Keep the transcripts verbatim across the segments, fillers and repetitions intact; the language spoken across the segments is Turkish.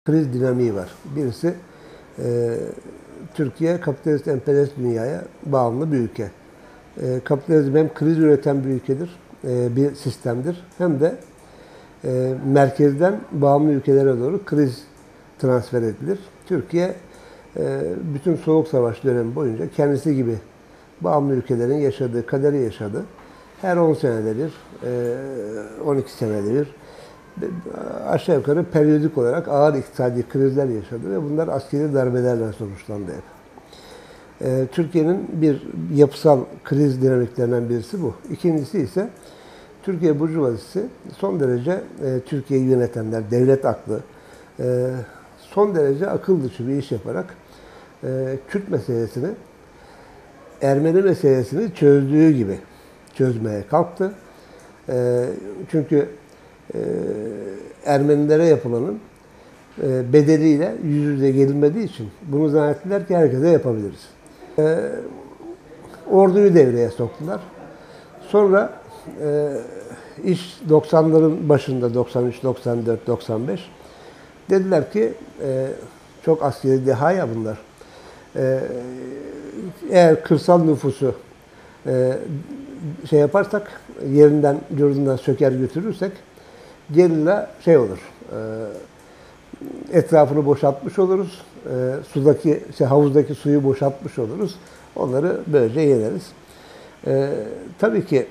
kriz dinamiği var. Birisi e, Türkiye kapitalist emperyalist dünyaya bağımlı bir ülke. E, kapitalizm hem kriz üreten bir ülkedir, e, bir sistemdir. Hem de e, merkezden bağımlı ülkelere doğru kriz transfer edilir. Türkiye e, bütün Soğuk Savaş dönemi boyunca kendisi gibi bağımlı ülkelerin yaşadığı kaderi yaşadı. Her on senede bir, on iki senede bir aşağı yukarı periyodik olarak ağır iktisadi krizler yaşadı ve bunlar askeri darbelerle sonuçlandı hep. Türkiye'nin bir yapısal kriz dinamiklerinden birisi bu. İkincisi ise Türkiye burjuvazisi son derece Türkiye'yi yönetenler, devlet aklı, son derece akıl dışı bir iş yaparak Kürt meselesini, Ermeni meselesini çözdüğü gibi çözmeye kalktı. Çünkü Ermenilere yapılanın bedeliyle yüz yüze gelinmediği için bunu zannettiler ki herkese yapabiliriz. Orduyu devreye soktular. Sonra iş doksanların başında doksan üç, doksan dört, doksan beş dediler ki çok askeri deha ya bunlar. Eğer kırsal nüfusu şey yaparsak, yerinden, yurdundan söker götürürsek gerilla şey olur, etrafını boşaltmış oluruz, sudaki, şey, havuzdaki suyu boşaltmış oluruz. Onları böylece yeneriz. Tabii ki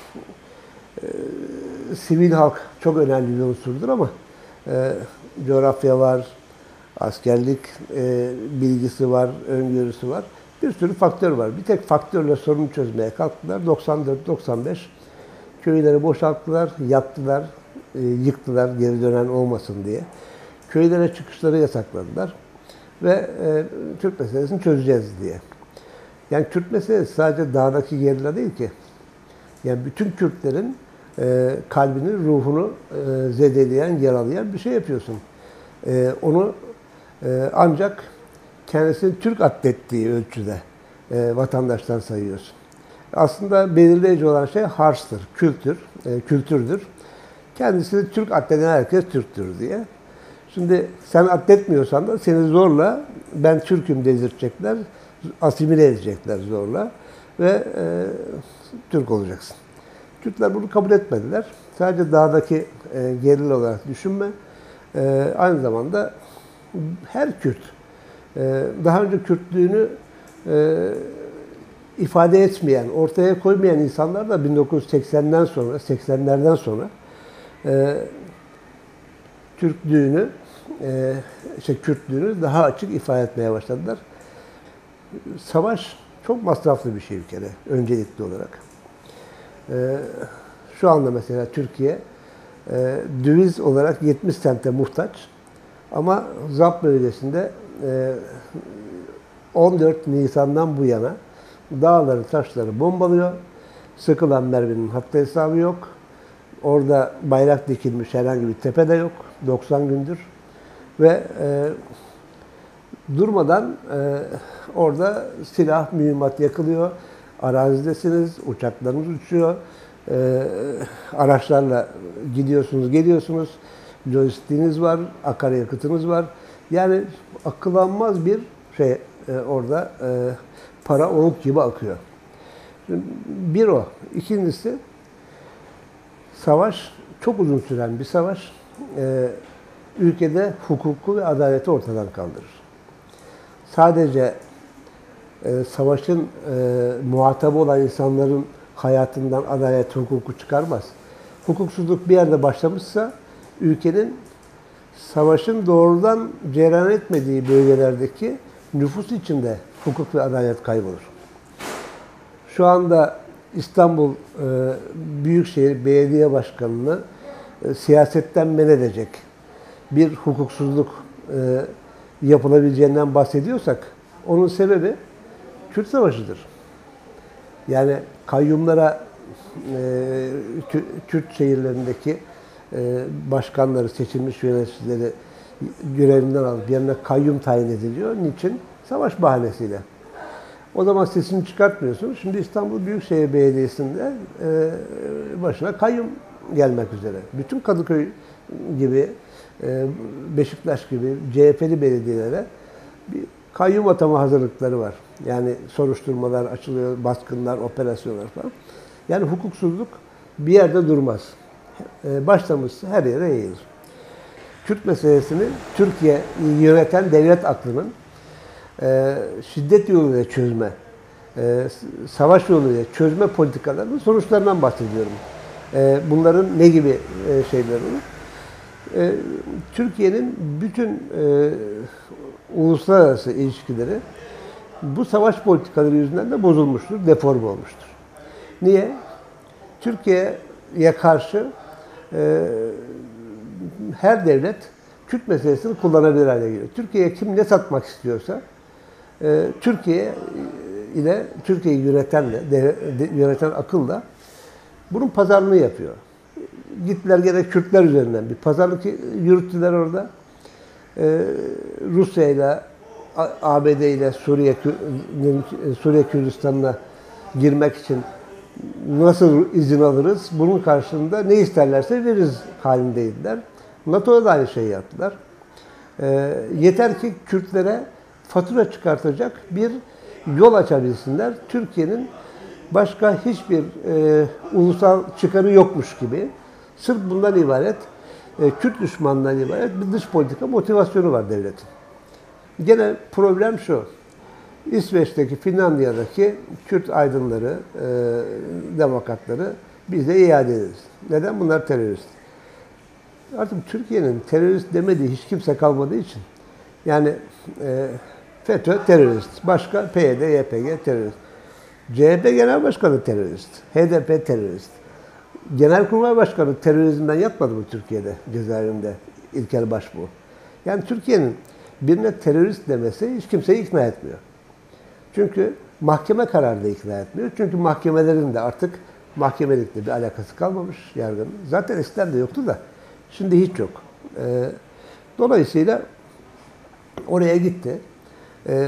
sivil halk çok önemli bir unsurdur ama coğrafya var, askerlik bilgisi var, öngörüsü var. Bir sürü faktör var. Bir tek faktörle sorunu çözmeye kalktılar. doksan dört doksan beş köyleri boşalttılar, yaktılar, yıktılar geri dönen olmasın diye. Köylere çıkışları yasakladılar ve e, Kürt meselesini çözeceğiz diye. Yani Kürt meselesi sadece dağdaki gerilla değil ki. Yani bütün Kürtlerin e, kalbini, ruhunu e, zedeleyen, yaralayan bir şey yapıyorsun. E, onu e, ancak kendisini Türk atlettiği ölçüde e, vatandaştan sayıyorsun. Aslında belirleyici olan şey harçtır, kültür, e, kültürdür. Kendisini Türk addeden herkes Türktür diye. Şimdi sen addetmiyorsan da seni zorla ben Türk'üm dedirtecekler, asimile edecekler zorla ve e, Türk olacaksın. Kürtler bunu kabul etmediler. Sadece dağdaki e, gerilla olarak düşünme. E, aynı zamanda her Kürt, e, daha önce Kürtlüğünü e, ifade etmeyen, ortaya koymayan insanlar da bin dokuz yüz seksenden sonra, seksenlerden sonra e, Türklüğünü, e, işte Kürtlüğünü daha açık ifade etmeye başladılar. Savaş çok masraflı bir şey bir kere, öncelikli olarak. E, şu anda mesela Türkiye e, döviz olarak yetmiş sente muhtaç ama Zap bölgesinde e, on dört Nisan'dan bu yana dağları, taşları bombalıyor. Sıkılan merminin haddi hesabı yok. Orada bayrak dikilmiş herhangi bir tepe de yok. doksan gündür. Ve e, durmadan e, orada silah, mühimmat yakılıyor. Arazidesiniz, uçaklarınız uçuyor. E, araçlarla gidiyorsunuz, geliyorsunuz. Lojistiğiniz var, akaryakıtınız var. Yani akıl almaz bir şey e, orada e, para oluk gibi akıyor. Bir o. İkincisi, savaş çok uzun süren bir savaş. Ee, ülkede hukuku ve adaleti ortadan kaldırır. Sadece e, savaşın e, muhatabı olan insanların hayatından adalet, hukuku çıkarmaz. Hukuksuzluk bir yerde başlamışsa ülkenin savaşın doğrudan cereyan etmediği bölgelerdeki nüfus içinde hukuk ve adalet kaybolur. Şu anda İstanbul e, Büyükşehir Belediye Başkanı'nı e, siyasetten men edecek bir hukuksuzluk e, yapılabileceğinden bahsediyorsak onun sebebi Kürt Savaşı'dır. Yani kayyumlara e, Kürt şehirlerindeki e, başkanları, seçilmiş yöneticileri görevinden alıp yerine kayyum tayin ediliyor. Niçin? Savaş bahanesiyle. O zaman sesini çıkartmıyorsunuz. Şimdi İstanbul Büyükşehir Belediyesi'nde e, başına kayyum gelmek üzere. Bütün Kadıköy gibi e, Beşiktaş gibi C H P'li belediyelere bir kayyum atama hazırlıkları var. Yani soruşturmalar açılıyor, baskınlar, operasyonlar falan. Yani hukuksuzluk bir yerde durmaz. E, başlamışsa her yere yayılır. Kürt meselesini Türkiye yöneten devlet aklının e, şiddet yoluyla çözme, e, savaş yoluyla çözme politikalarının sonuçlarından bahsediyorum. E, bunların ne gibi e, şeyler olur? E, Türkiye'nin bütün e, uluslararası ilişkileri bu savaş politikaları yüzünden de bozulmuştur, deforme olmuştur. Niye? Türkiye'ye karşı e, her devlet Kürt meselesini kullanabilir hale geliyor. Türkiye'ye kim ne satmak istiyorsa e, Türkiye ile Türkiye'yi yönetenle, de, de, yöneten akılla bunun pazarlığını yapıyor. Gittiler gene Kürtler üzerinden bir pazarlık yürüttüler orada. Ee, Rusya ile A B D ile Suriye Suriye Kürdistan'ına girmek için nasıl izin alırız? Bunun karşılığında ne isterlerse veririz halindeydiler. NATO'ya da aynı şeyi yaptılar. Ee, yeter ki Kürtlere fatura çıkartacak bir yol açabilsinler. Türkiye'nin başka hiçbir e, ulusal çıkarı yokmuş gibi sırf bundan ibaret, e, Kürt düşmanından ibaret bir dış politika motivasyonu var devletin. Gene problem şu, İsveç'teki, Finlandiya'daki Kürt aydınları, e, demokratları biz de iade ederiz. Neden? Bunlar terörist. Artık Türkiye'nin terörist demediği hiç kimse kalmadığı için, yani e, FETÖ terörist, başka P Y D, Y P G terörist. C H P Genel Başkanı terörist, H D P terörist. Genelkurmay Başkanı terörizmden yatmadı mı Türkiye'de, cezaevinde İlker Başbuğ? Yani Türkiye'nin birine terörist demesi hiç kimseyi ikna etmiyor. Çünkü mahkeme kararı da ikna etmiyor. Çünkü mahkemelerin de artık mahkemelikle bir alakası kalmamış yargının. Zaten eskiden de yoktu da şimdi hiç yok. Ee, dolayısıyla oraya gitti. Ee,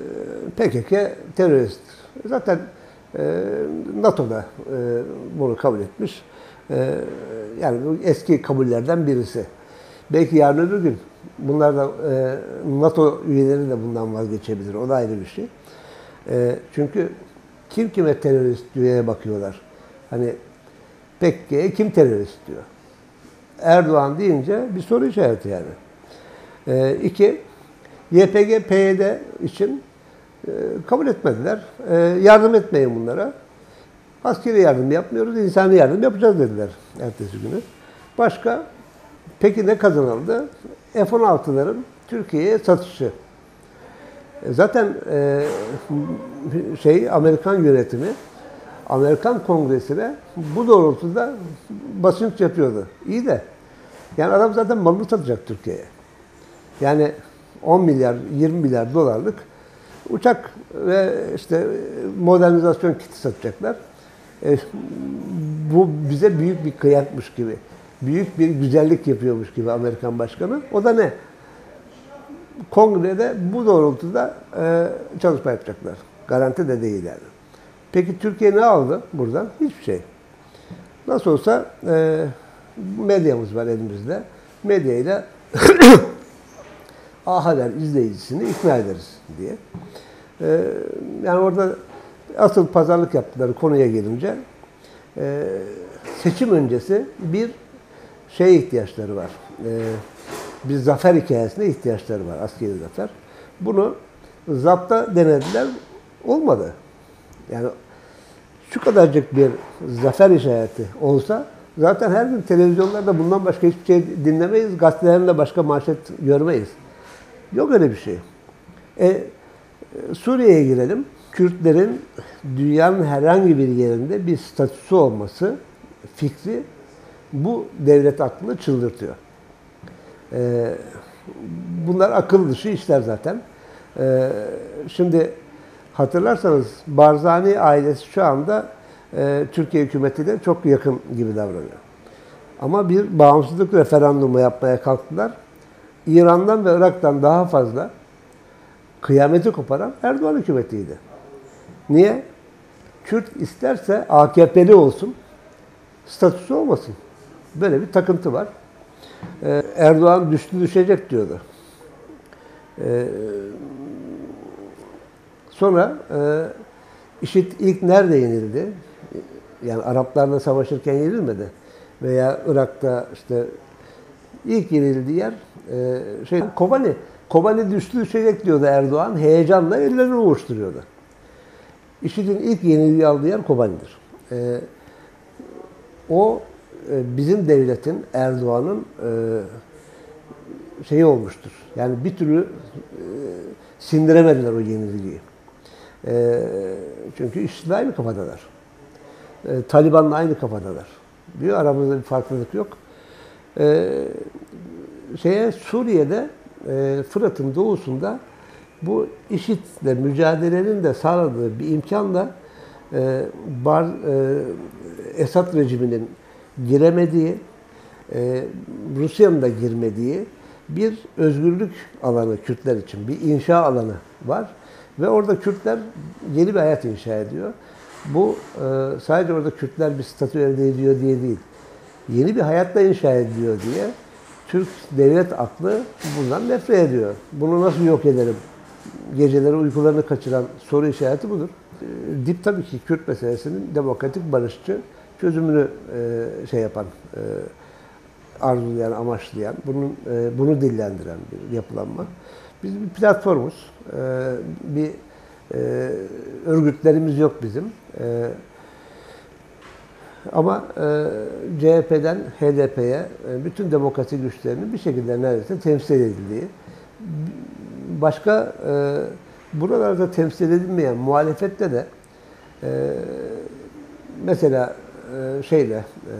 P K K terörist. Zaten e, NATO'da e, bunu kabul etmiş. E, yani eski kabullerden birisi. Belki yarın öbür gün bunlar da e, NATO üyeleri de bundan vazgeçebilir. O da ayrı bir şey. E, çünkü kim kime terörist diye bakıyorlar. Hani P K K'ye kim terörist diyor. Erdoğan deyince bir soru işareti yani. E, iki, Y P G, P Y D için e, kabul etmediler. E, yardım etmeyin bunlara. Askeri yardım yapmıyoruz, insani yardım yapacağız dediler ertesi günü. Başka, peki ne kazanıldı? F on altıların Türkiye'ye satışı. E, zaten e, şey Amerikan yönetimi, Amerikan Kongresi'ne bu doğrultuda basınç yapıyordu. İyi de, yani adam zaten malını satacak Türkiye'ye. Yani on milyar, yirmi milyar dolarlık uçak ve işte modernizasyon kiti satacaklar. E, bu bize büyük bir kıyakmış gibi, büyük bir güzellik yapıyormuş gibi Amerikan başkanı. O da ne? Kongrede bu doğrultuda e, çalışma yapacaklar. Garanti de değil yani. Peki Türkiye ne aldı buradan? Hiçbir şey. Nasıl olsa e, medyamız var elimizde. Medyayla A Haber izleyicisini ikna ederiz diye. Ee, yani orada asıl pazarlık yaptıkları konuya gelince e, seçim öncesi bir şeye ihtiyaçları var. E, bir zafer hikayesine ihtiyaçları var, askeri zafer. Bunu zapta denediler, olmadı. Yani şu kadarcık bir zafer işareti olsa zaten her gün televizyonlarda bundan başka hiçbir şey dinlemeyiz, gazetelerinde başka manşet görmeyiz. Yok öyle bir şey. E, Suriye'ye girelim. Kürtlerin dünyanın herhangi bir yerinde bir statüsü olması fikri bu devlet aklını çıldırtıyor. E, bunlar akıl dışı işler zaten. E, şimdi hatırlarsanız Barzani ailesi şu anda e, Türkiye hükümetiyle çok yakın gibi davranıyor. Ama bir bağımsızlık referandumu yapmaya kalktılar. İran'dan ve Irak'tan daha fazla kıyameti koparan Erdoğan hükümetiydi. Niye? Kürt isterse A K P'li olsun, statüsü olmasın. Böyle bir takıntı var. Ee, Erdoğan düştü düşecek diyordu. Ee, sonra e, IŞİD ilk nerede yenildi? Yani Araplarla savaşırken yenilmedi. Veya Irak'ta işte ilk yenildiği yer e, şey Kobani. Kobani düştü düşecek diyordu Erdoğan. Heyecanla ellerini ovuşturuyordu. IŞİD'in ilk yenilgiyi aldığı yer Kobani'dir. E, o e, bizim devletin, Erdoğan'ın e, şeyi olmuştur. Yani bir türlü e, sindiremediler o yenilgiyi. E, çünkü IŞİD'le aynı kafadalar. E, Taliban'la aynı kafadalar. Diyor aramızda bir farklılık yok. E, şeye Suriye'de e, Fırat'ın doğusunda bu IŞİD'le mücadelenin de sağladığı bir imkanla e, Bar, e, Esad rejiminin giremediği, e, Rusya'nın da girmediği bir özgürlük alanı Kürtler için, bir inşa alanı var. Ve orada Kürtler yeni bir hayat inşa ediyor. Bu e, sadece orada Kürtler bir statü elde ediyor diye değil, yeni bir hayatla inşa ediliyor diye Türk devlet aklı bundan nefret ediyor. Bunu nasıl yok ederim? Geceleri uykularını kaçıran soru işareti budur. E, DİP tabii ki Kürt meselesinin demokratik barışçı çözümünü e, şey yapan, e, arzulayan, amaçlayan, bunun e, bunu dillendiren bir yapılanma. Biz bir platformuz, e, bir e, örgütlerimiz yok bizim. E, ama e, C H P'den H D P'ye e, bütün demokrasi güçlerinin bir şekilde neredeyse temsil edildiği, başka e, buralarda temsil edilmeyen muhalefette de e, mesela e, şeyle e,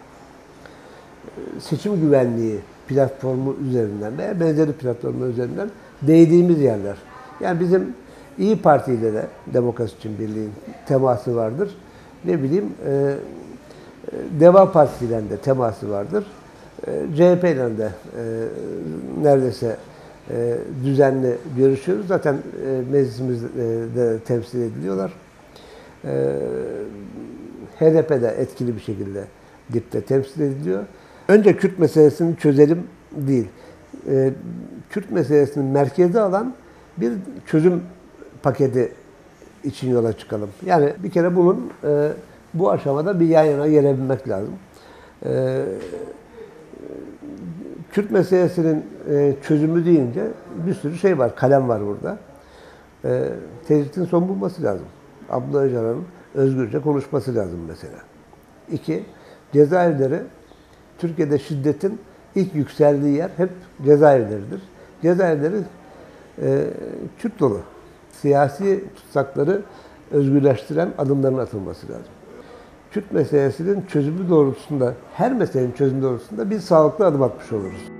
seçim güvenliği platformu üzerinden veya benzeri platformu üzerinden değdiğimiz yerler. Yani bizim İyi Parti ile de Demokrasi için Birliği'nin teması vardır. Ne bileyim e, Deva Partisi ile de teması vardır. E, C H P ile de e, neredeyse e, düzenli görüşüyoruz. Zaten e, meclisimizde temsil ediliyorlar. E, H D P de etkili bir şekilde DİP'te temsil ediliyor. Önce Kürt meselesini çözelim değil. E, Kürt meselesini merkeze alan bir çözüm paketi için yola çıkalım. Yani bir kere bunun e, bu aşamada bir yan yana gelebilmek lazım. E, Kürt meselesinin e, çözümü deyince bir sürü şey var, kalem var burada. E, tecritin son bulması lazım. Abdullah Öcalan'ın özgürce konuşması lazım mesela. İki, cezaevleri, Türkiye'de şiddetin ilk yükseldiği yer hep cezaevleridir. Cezaevleri e, Kürt dolu. Siyasi tutsakları özgürleştiren adımların atılması lazım. Kürt meselesinin çözümü doğrultusunda, her meselenin çözümü doğrultusunda biz sağlıklı adım atmış oluruz.